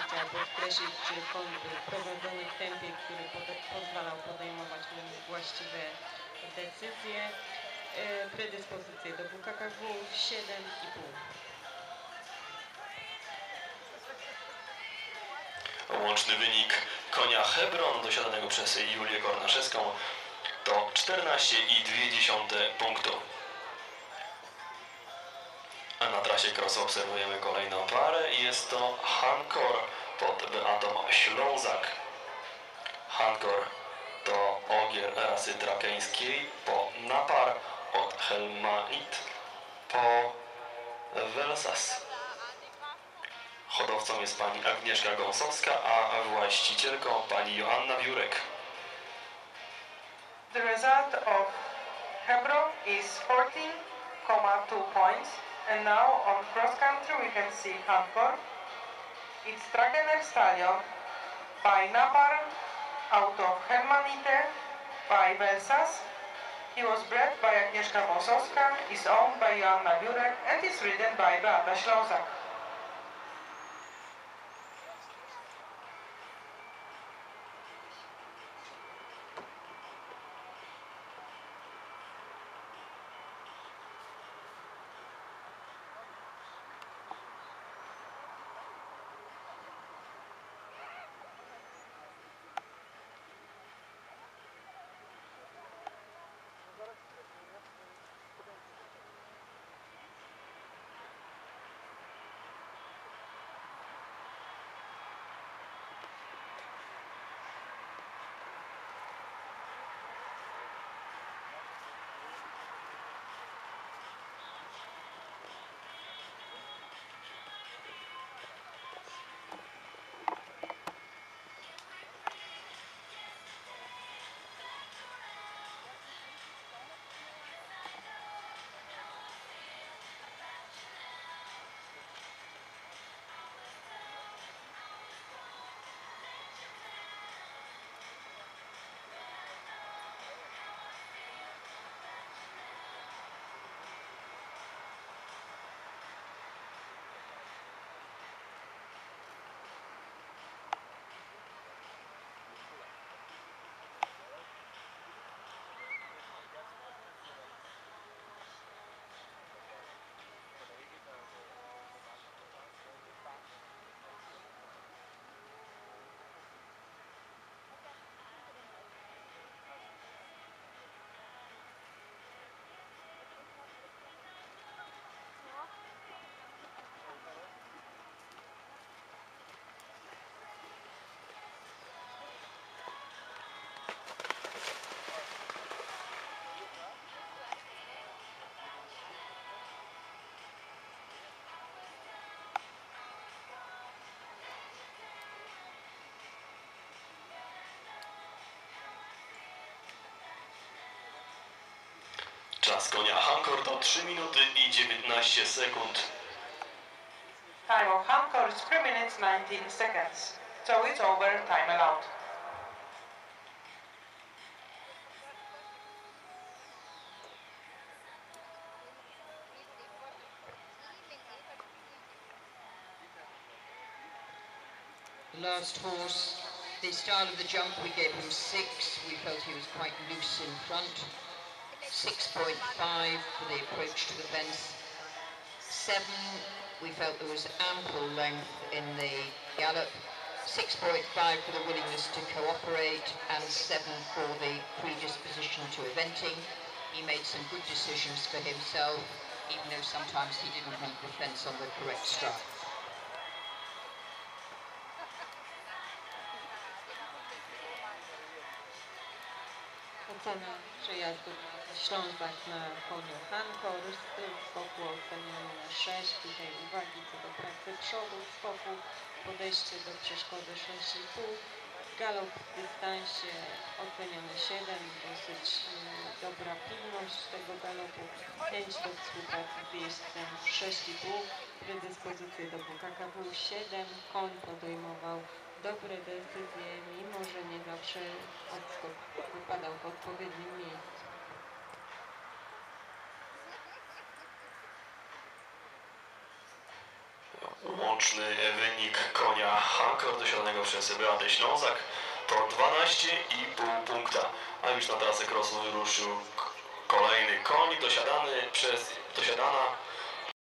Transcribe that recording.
chciała podkreślić, że koń był prowadzony w tempie, który pozwalał podejmować właściwe decyzje. Predyspozycje do WKKW 7,5. Łączny wynik konia Hebron dosiadanego przez Julię Kornaszewską to 14,2 punktu. A na trasie cross obserwujemy kolejną parę i jest to Hankor pod Beatą Ślązak. Hankor to ogier rasy trakeńskiej po Napar od Helmanit po Velsas. Hodowcą jest pani Agnieszka Gąsowska, a właścicielką pani Joanna Wiórek. The result of Hebron is 14,2 points, and now on cross country we can see Hankor. It's Trakener Stallion by Napar out of Helmanite by Velsas. He was bred by Agnieszka Gąsowska, is owned by Joanna Wiórek, and is ridden by Beata Ślązak. Czas konia Hankor to 3 minuty i 19 sekund. Time of Hankor is 3 minutes 19 seconds. So it's over, time allowed. Last horse, the style of the jump, we gave him 6. We felt he was quite loose in front. 6.5 for the approach to the fence. 7, we felt there was ample length in the gallop. 6.5 for the willingness to cooperate, and 7 for the predisposition to eventing. He made some good decisions for himself, even though sometimes he didn't meet the fence on the correct stride. Ocena przejazdu Ślązak na koniu Hankor. Styl skoku oceniony na 6. Tutaj uwagi co do pracy przodu skoku. Podejście do przeszkody 6,5. Galop w dystansie oceniony 7. Dosyć dobra pilność tego galopu. Chęć do współpracy z jeźdźcem 6,5. Predyspozycje do WKKW 7. Koń podejmował dobre decyzje, mimo że nie zawsze odskok wypadał w odpowiednim miejscu. Łączny wynik konia Hankor dosiadanego przez Beatę Ślązak to 12,5 punkta. A już na trasę crossu wyruszył kolejny koń dosiadana